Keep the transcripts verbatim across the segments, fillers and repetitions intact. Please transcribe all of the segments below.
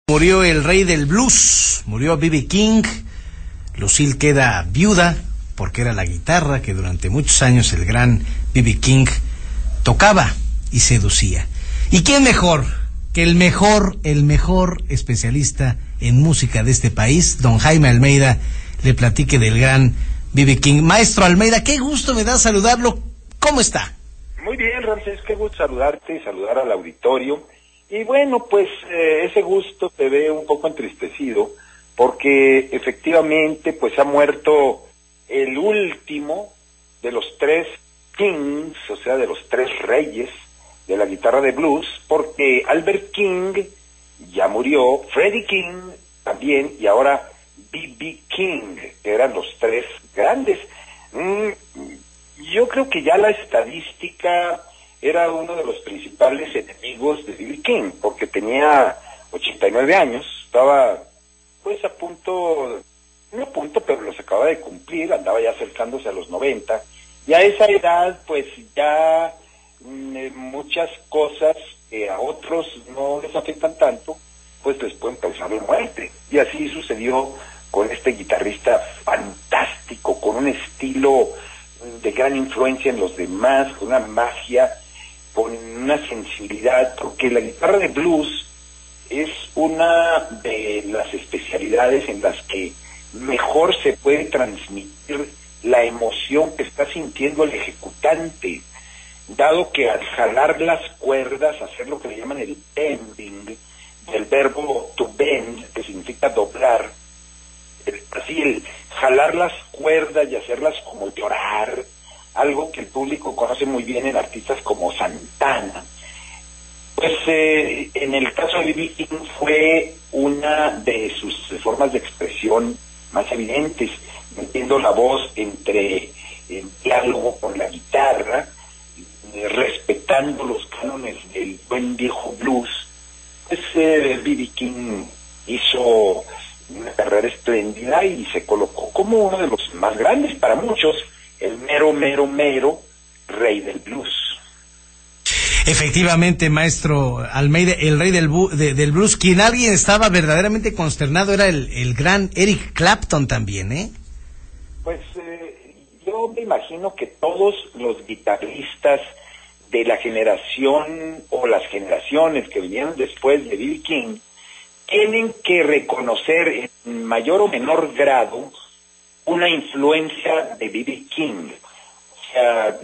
Murió el rey del blues, murió B B King. Lucille queda viuda porque era la guitarra que durante muchos años el gran B B King tocaba y seducía. ¿Y quién mejor que el mejor, el mejor especialista en música de este país, don Jaime Almeida, le platique del gran B B King? Maestro Almeida, qué gusto me da saludarlo. ¿Cómo está? Muy bien, Ramsés, qué gusto saludarte y saludar al auditorio. Y bueno, pues eh, ese gusto te ve un poco entristecido, porque efectivamente pues ha muerto el último de los tres kings, o sea, de los tres reyes de la guitarra de blues, porque Albert King ya murió, Freddie King también, y ahora B B King, que eran los tres grandes. Mm, yo creo que ya la estadística era uno de los principales enemigos de B B King, porque tenía ochenta y nueve años, estaba pues a punto, no a punto, pero los acababa de cumplir, andaba ya acercándose a los noventa, y a esa edad pues ya mm, muchas cosas que a otros no les afectan tanto, pues les pueden causar la muerte, y así sucedió con este guitarrista fantástico, con un estilo de gran influencia en los demás, con una magia, con una sensibilidad, porque la guitarra de blues es una de las especialidades en las que mejor se puede transmitir la emoción que está sintiendo el ejecutante, dado que al jalar las cuerdas, hacer lo que le llaman el bending, del verbo to bend, que significa doblar, el, así el jalar las cuerdas y hacerlas como llorar, algo que el público conoce muy bien en artistas como Santana. Pues eh, en el caso de B B King fue una de sus formas de expresión más evidentes, metiendo la voz entre el diálogo con la guitarra, eh, respetando los cánones del buen viejo blues. Pues eh, B B King hizo una carrera espléndida y se colocó como uno de los más grandes para muchos, el mero, mero, mero rey del blues. Efectivamente, maestro Almeida, el rey del, bu de, del blues. Quien alguien estaba verdaderamente consternado era el, el gran Eric Clapton también, ¿eh? Pues eh, yo me imagino que todos los guitarristas de la generación o las generaciones que vinieron después de B B King tienen que reconocer en mayor o menor grado una influencia de B B King. O sea,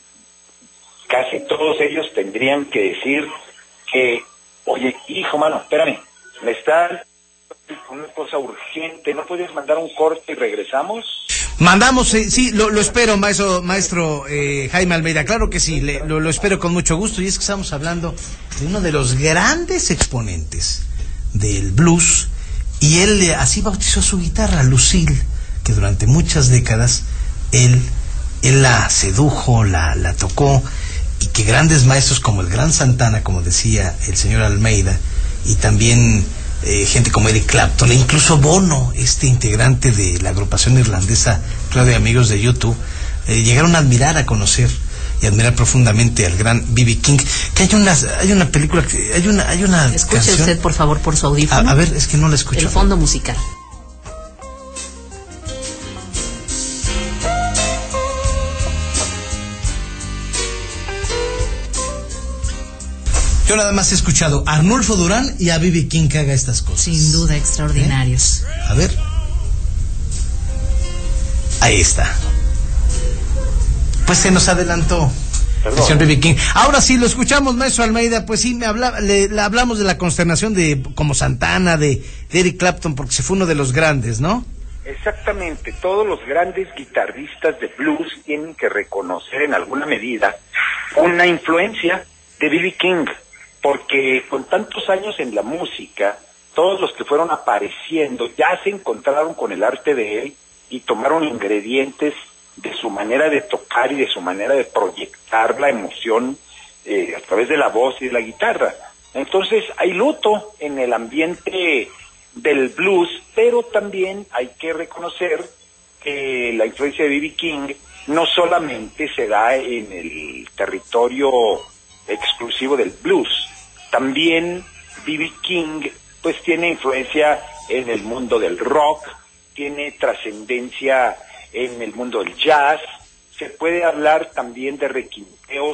casi todos ellos tendrían que decir que, oye, hijo, mano, espérame, me está una cosa urgente, ¿no puedes mandar un corte y regresamos? Mandamos, eh, sí, lo, lo espero, maestro, maestro eh, Jaime Almeida, claro que sí, le, lo, lo espero con mucho gusto, y es que estamos hablando de uno de los grandes exponentes del blues, y él eh, así bautizó su guitarra, Lucille, que durante muchas décadas él, él la sedujo, la, la tocó, y que grandes maestros como el gran Santana, como decía el señor Almeida, y también eh, gente como Eric Clapton, e incluso Bono, este integrante de la agrupación irlandesa Claudio y Amigos de YouTube, eh, llegaron a admirar, a conocer y admirar profundamente al gran B B King. Que hay una, hay una película, que hay una, hay una Escuche canción. usted, por favor, por su audífono. A, a ver, es que no la escucho. El fondo musical. Yo nada más he escuchado a Arnulfo Durán y a B B King que haga estas cosas. Sin duda, extraordinarios. ¿Eh? A ver. Ahí está. Pues se nos adelantó Perdón. el señor B B King. Ahora sí, lo escuchamos, maestro Almeida. Pues sí, me habla, le, le hablamos de la consternación de como Santana, de, de Eric Clapton, porque se fue uno de los grandes, ¿no? Exactamente, todos los grandes guitarristas de blues tienen que reconocer en alguna medida una influencia de B B King, porque con tantos años en la música, todos los que fueron apareciendo ya se encontraron con el arte de él y tomaron ingredientes de su manera de tocar y de su manera de proyectar la emoción eh, a través de la voz y de la guitarra. Entonces hay luto en el ambiente del blues, pero también hay que reconocer que la influencia de B B King no solamente se da en el territorio exclusivo del blues, también B B King pues tiene influencia en el mundo del rock, tiene trascendencia en el mundo del jazz. Se puede hablar también de requinteos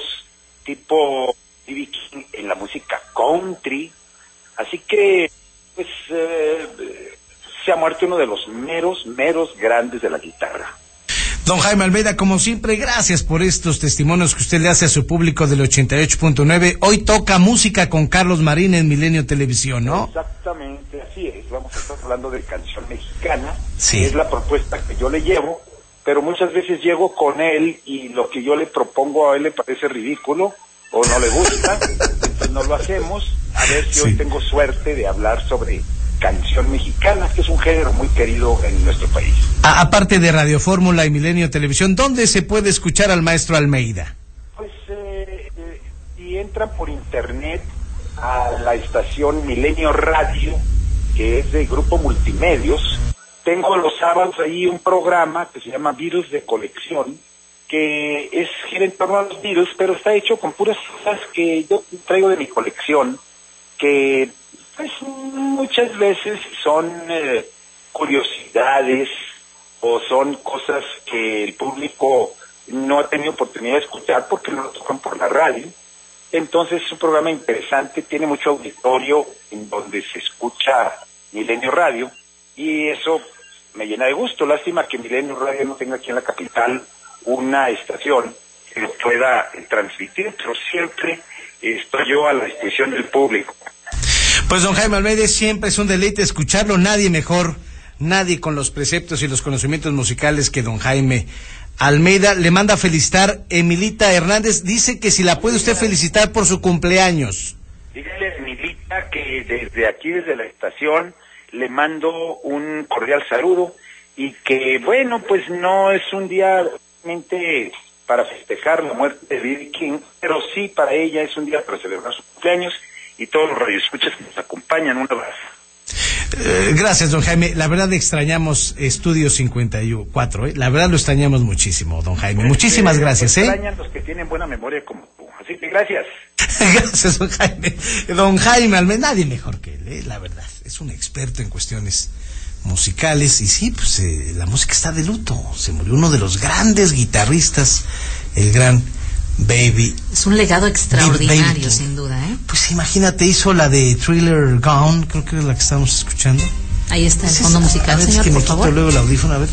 tipo B B King en la música country. Así que, pues, eh, se ha muerto uno de los meros, meros grandes de la guitarra. Don Jaime Almeida, como siempre, gracias por estos testimonios que usted le hace a su público del ochenta y ocho punto nueve. Hoy toca música con Carlos Marín en Milenio Televisión, ¿no? Exactamente, así es. Vamos a estar hablando de canción mexicana. Sí. Es la propuesta que yo le llevo, pero muchas veces llego con él y lo que yo le propongo a él le parece ridículo o no le gusta, entonces no lo hacemos. A ver si sí. Hoy tengo suerte de hablar sobre canción mexicana, que es un género muy querido en nuestro país. A, aparte de Radio Fórmula y Milenio Televisión, ¿dónde se puede escuchar al maestro Almeida? Pues eh, eh, si entran por internet a la estación Milenio Radio, que es de Grupo Multimedios, tengo los sábados ahí un programa que se llama Virus de Colección, que es gira en torno a los virus, pero está hecho con puras cosas que yo traigo de mi colección, que pues muchas veces son eh, curiosidades o son cosas que el público no ha tenido oportunidad de escuchar porque no lo tocan por la radio. Entonces es un programa interesante, tiene mucho auditorio en donde se escucha Milenio Radio y eso me llena de gusto. Lástima que Milenio Radio no tenga aquí en la capital una estación que lo pueda eh, transmitir, pero siempre eh, estoy yo a la disposición del público. Pues don Jaime Almeida, siempre es un deleite escucharlo, nadie mejor, nadie con los preceptos y los conocimientos musicales que don Jaime Almeida. Le manda a felicitar Emilita Hernández, dice que si la puede usted felicitar por su cumpleaños. Dígale a Emilita que desde aquí, desde la estación, le mando un cordial saludo y que, bueno, pues no es un día realmente para festejar la muerte de B B King, pero sí para ella es un día para celebrar su cumpleaños y todos los radioescuchas que nos acompañan. Un abrazo. Eh, gracias, don Jaime. La verdad extrañamos Estudio cincuenta y cuatro, ¿eh? La verdad lo extrañamos muchísimo, don Jaime. Pues, Muchísimas eh, gracias, ¿eh? Extrañan los que tienen buena memoria como tú. Así que gracias. Gracias, don Jaime. Don Jaime Almeida, nadie mejor que él, ¿eh? La verdad. Es un experto en cuestiones musicales y sí, pues eh, la música está de luto. Se murió uno de los grandes guitarristas, el gran Baby. Es un legado extraordinario, sin duda, ¿eh? Pues imagínate, hizo la de Thriller Gone, creo que es la que estamos escuchando. Ahí está el es fondo esa? musical, a ver, señor, es que por me favor. quito luego el audífono, a ver.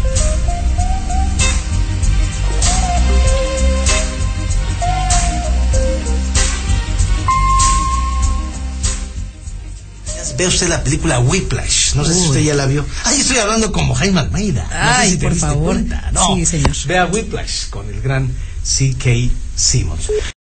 Ve usted la película Whiplash, no sé Uy. si usted ya la vio. Ay, estoy hablando como Jaime Almeida. No Ay, sé si te por diste favor. cuenta. No, sí, señor. vea Whiplash con el gran C K Simmons.